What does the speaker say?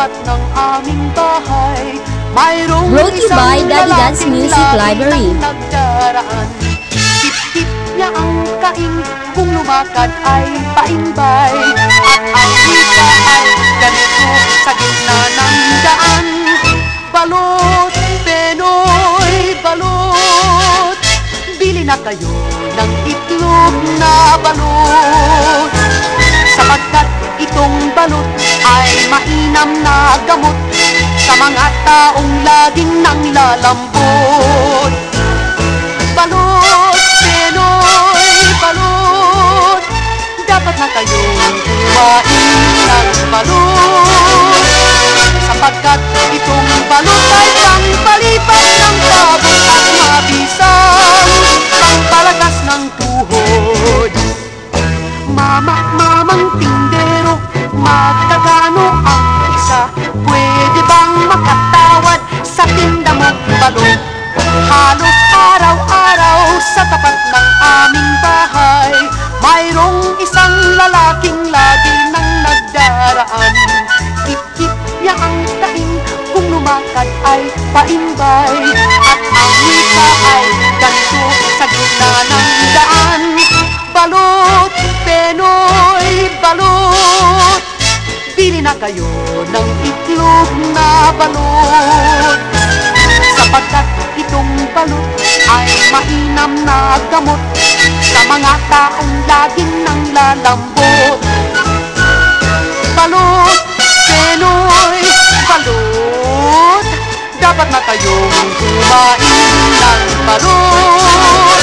tapat ng aming bahay, mayroong Brought to you by isang Daddy Dad's lalaking Music Library. laging nagdaraan. Tip-tip niya ang kaing, kung lumakad ay paimbay, at ang wika ay ganito sa gitna ng daan. Balot, Penoy, balot, bili na kayo ng itlog na balot, sapagkat itong balot ay mainam na gamot sa mga taong laging nanglalambot. Balot, Penoy, balot, dapat na kayong kumain ng balot, sapagkat itong balot ay pangpalipat ng pagod at mabisang pangpalakas ng tuhod. Mamang tindero, magkakano ang isa? Pwede bang makatawad sa tinda mong balot? Halos araw-araw sa tapat ng aming bahay, mayroong isang lalaking lagi nang nagdaraan. Tip-tip niya ang taing, kung lumakad ay paimbay, at ang wika ay ganito sa gitna ng daan. Balot, Penoy, balot, bili na kayo ng itlog na balot, sapagkat itong balot ay mainam na gamot sa mga taong laging nanglalambot. Balot, Penoy, balot, dapat na kayong kumain ng balot,